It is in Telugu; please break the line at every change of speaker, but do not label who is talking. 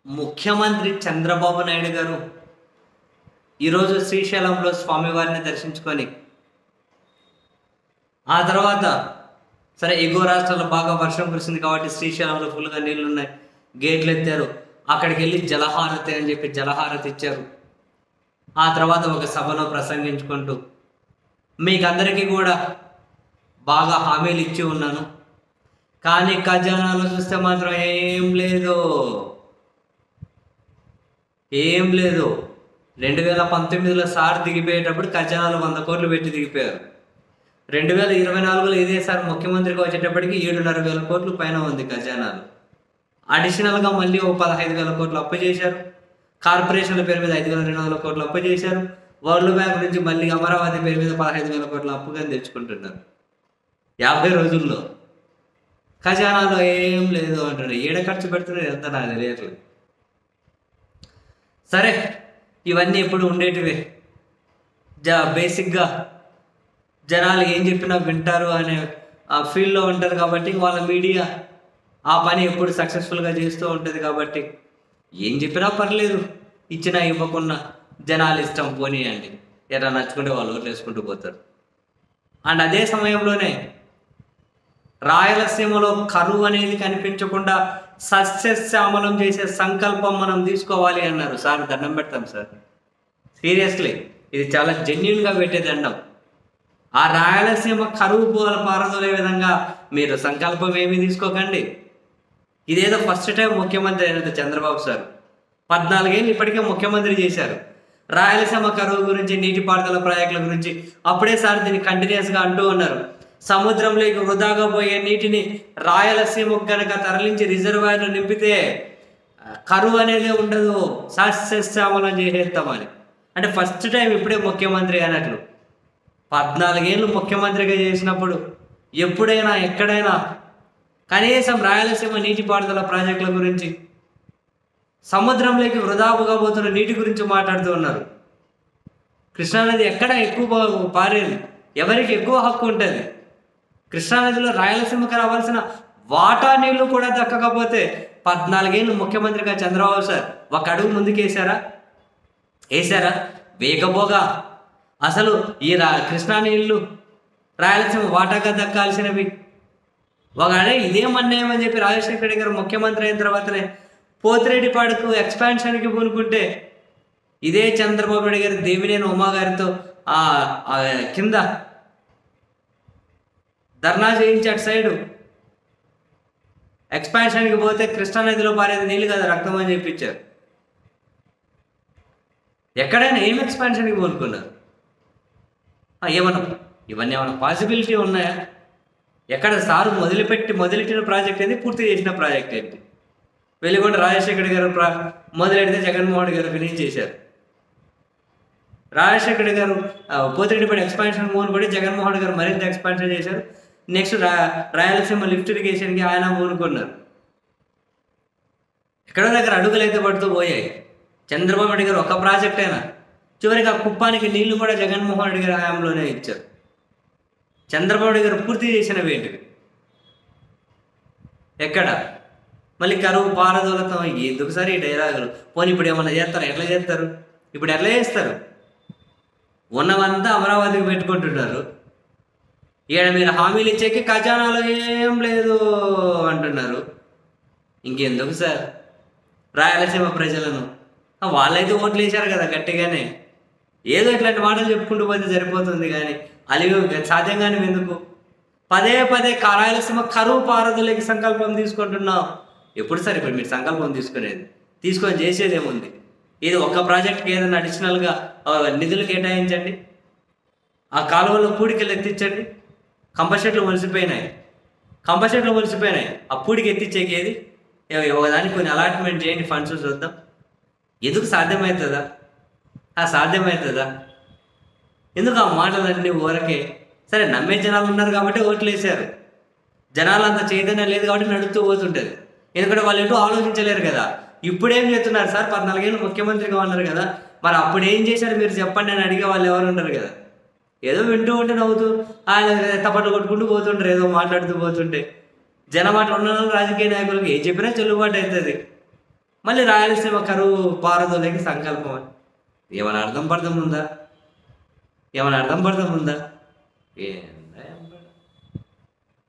ముఖ్యమంత్రి చంద్రబాబు నాయుడు గారు ఈరోజు శ్రీశైలంలో స్వామివారిని దర్శించుకొని ఆ తర్వాత సరే ఎగువ రాష్ట్రాల్లో బాగా వర్షం కురిసింది కాబట్టి శ్రీశైలంలో ఫుల్గా నీళ్లు ఉన్నాయి, గేట్లు ఎత్తారు. అక్కడికి వెళ్ళి జలహారతి అని చెప్పి జలహారతి ఇచ్చారు. ఆ తర్వాత ఒక సభలో ప్రసంగించుకుంటూ మీకు అందరికీ కూడా బాగా హామీలు ఇచ్చి ఉన్నాను, కానీ ఖజానాలో చూస్తే మాత్రం ఏం లేదు. 2019లో సార్ దిగిపోయేటప్పుడు ఖజానాలు 100 కోట్లు పెట్టి దిగిపోయారు. 2024లో ఇదే సార్ ముఖ్యమంత్రిగా వచ్చేటప్పటికి 7,500 కోట్లు పైన ఉంది ఖజానాలు. అడిషనల్గా మళ్ళీ ఓ 15,000 కోట్లు అప్పు చేశారు. కార్పొరేషన్ల పేరు మీద 5,200 కోట్లు అప్పు చేశారు. వరల్డ్ బ్యాంక్ నుంచి మళ్ళీ అమరావతి పేరు మీద 15,000 కోట్ల అప్పుగా తెచ్చుకుంటున్నారు 50 రోజుల్లో. ఖజానాలో ఏం లేదు అంటాడు. ఏడ ఖర్చు పెడుతున్నారు ఎంత నాకు తెలియట్లేదు. సరే, ఇవన్నీ ఎప్పుడు ఉండేటివే. బేసిక్గా జనాలు ఏం చెప్పినా వింటారు అనే ఆ ఫీల్డ్లో ఉంటారు కాబట్టి వాళ్ళ మీడియా ఆ పని ఎప్పుడు సక్సెస్ఫుల్గా చేస్తూ ఉంటుంది కాబట్టి ఏం చెప్పినా పర్లేదు, ఇచ్చినా ఇవ్వకుండా జనాలు ఇష్టం పోనీయండి, ఎట్లా నచ్చుకుంటే వాళ్ళు ఓట్లు వేసుకుంటూ పోతారు. అండ్ అదే సమయంలోనే రాయలసీమలో కరువు అనేది కనిపించకుండా సస్యశ్యామలం చేసే సంకల్పం మనం తీసుకోవాలి అన్నారు. సార్ దండం పెడతాం సార్, సీరియస్లీ ఇది చాలా జెన్యున్గా పెట్టే దండం. ఆ రాయలసీమ కరువు పారదోలే విధంగా మీరు సంకల్పం ఏమీ తీసుకోకండి. ఇదేదో ఫస్ట్ టైం ముఖ్యమంత్రి అయినది చంద్రబాబు సార్. 14 ఏళ్ళు ఇప్పటికే ముఖ్యమంత్రి చేశారు. రాయలసీమ కరువు గురించి, నీటిపారుదల ప్రాజెక్టుల గురించి అప్పుడే సార్ దీన్ని కంటిన్యూస్గా అంటూ ఉన్నారు. సముద్రంలోకి వృధాగా పోయే నీటిని రాయలసీమకు కనుక తరలించి రిజర్వాయర్లు నింపితే కరువు అనేది ఉండదు, సస్యశ్యామలం చేసేస్తామని. అంటే ఫస్ట్ టైం ఇప్పుడే ముఖ్యమంత్రి అయినట్లు. 14 ఏళ్ళు ముఖ్యమంత్రిగా చేసినప్పుడు ఎప్పుడైనా ఎక్కడైనా కనీసం రాయలసీమ నీటిపారుదల ప్రాజెక్టుల గురించి, సముద్రంలోకి వృధాగా పోతున్న నీటి గురించి మాట్లాడుతూ ఉన్నారు. కృష్ణానది ఎక్కడ ఎక్కువ పారేది, ఎవరికి ఎక్కువ హక్కు ఉంటుంది? కృష్ణానదిలో రాయలసీమకు రావాల్సిన వాటా నీళ్లు కూడా దక్కకపోతే 14 ఏళ్ళు ముఖ్యమంత్రిగా చంద్రబాబు సార్ ఒక అడుగు ముందుకు వేశారా? వేగబోగా అసలు ఈ కృష్ణా నీళ్లు రాయలసీమ వాటాగా దక్కాల్సినవి ఒకడే ఇదేం అన్యాయం అని చెప్పి రాజశేఖర రెడ్డి గారు ముఖ్యమంత్రి అయిన తర్వాతనే పోతిరెడ్డిపాడుకు ఎక్స్పాన్షన్కి పూనుకుంటే ఇదే చంద్రబాబు నాయుడు గారు దేవినేని ఉమా గారితో కింద ధర్నా చేయించి అటు సైడు ఎక్స్పాన్షన్కి పోతే కృష్ణానదిలో పారేది నీళ్ళు కదా రక్తం అని చెప్పించారు. ఎక్కడైనా ఏం ఎక్స్పాన్షన్కి పూనుకున్నారు? ఇవన్నీ ఏమన్నా పాసిబిలిటీ ఉన్నాయా? ఎక్కడ సారు మొదలెట్టిన ప్రాజెక్ట్ ఏంటి, పూర్తి చేసిన ప్రాజెక్ట్ ఏంటి? వెలిగొండ రాజశేఖర గారు మొదలెడితే జగన్మోహన్ రెడ్డి గారు ఫినిష్ చేశారు. రాజశేఖర గారు పోతిరెడ్డిపాడు ఎక్స్పాన్షన్ మూనుకొని జగన్మోహన్ రెడ్డి గారు మరింత ఎక్స్పాన్షన్ చేశారు. నెక్స్ట్ రాయలసీమ లిఫ్ట్ ఇరిగేషన్కి ఆయన మూనుకున్నారు. ఎక్కడో దగ్గర అడుగులు అయితే పడుతూ పోయాయి. చంద్రబాబు నాయుడు గారు ఒక ప్రాజెక్ట్ అయినా చివరికి ఆ కుప్పానికి నీళ్లు కూడా జగన్మోహన్ రెడ్డి గారి హయాంలోనే ఇచ్చారు. చంద్రబాబు నాయుడు గారు పూర్తి చేసినవి ఏంటివి? ఎక్కడ? మళ్ళీ కరువు పారదోలతం ఎందుకు సార్ ఈ డైలాగులు? పోనీ ఇప్పుడు ఏమన్నా చేస్తారా? ఎట్లా చేస్తారు? ఇప్పుడు ఎట్లా చేస్తారు? ఉన్నవంతా అమరావతికి పెట్టుకుంటున్నారు. ఈడ మీరు హామీలు ఇచ్చేకి ఖజానాలో ఏం లేదు అంటున్నారు. ఇంకెందుకు సార్ రాయలసీమ ప్రజలను? వాళ్ళైతే ఓట్లు వేశారు కదా గట్టిగానే. ఏదో ఇట్లాంటి మాటలు చెప్పుకుంటూ పోతే సరిపోతుంది, కానీ అలివి సాధ్యంగానే ఎందుకు పదే రాయలసీమ కరువు పారదోలేకి సంకల్పం తీసుకుంటున్నాం? ఎప్పుడు సార్ ఇప్పుడు మీరు సంకల్పం తీసుకొని చేసేది ఏముంది? ఇది ఒక్క ప్రాజెక్ట్కి ఏదైనా అడిషనల్గా నిధులు కేటాయించండి, ఆ కాలువలో పూడికలు ఎత్తించండి. కంపషెట్లు మొలిసిపోయినాయి, ఆ పూడికి ఎత్తించేకి ఏది? ఒకదానికి కొన్ని అలాట్మెంట్ చేయండి, ఫండ్స్ చూద్దాం. ఎందుకు సాధ్యమవుతుందా? సాధ్యమవుతుందా? ఎందుకు ఆ మాటలన్నీ ఊరకే? సరే, నమ్మే జనాలు ఉన్నారు కాబట్టి ఓట్లు వేశారు. జనాలు అంత చైతన్యం లేదు కాబట్టి నడుస్తూ పోతుంటుంది. ఎందుకంటే వాళ్ళు ఎటు ఆలోచించలేరు కదా. ఇప్పుడేం చేస్తున్నారు సార్? 14 ఏళ్ళు ముఖ్యమంత్రిగా ఉన్నారు కదా, మరి అప్పుడు ఏం చేశారు మీరు చెప్పండి అని అడిగే వాళ్ళు ఎవరు ఉంటారు కదా. ఏదో వింటూ ఉంటే నవ్వుతూ ఆయన తప్పట్లు కొట్టుకుంటూ పోతుంటారు, ఏదో మాట్లాడుతూ పోతుంటే. జనమాట ఉన్న రాజకీయ నాయకులకి ఏం చెప్పినా చెల్లుబాటు అవుతుంది. మళ్ళీ రాయలసీమ కరువు పారదోలేకి సంకల్పం అని. ఏమైనా అర్థం పర్థం ఉందా? ఏమైనా అర్థం పర్థం ఉందా? ఏ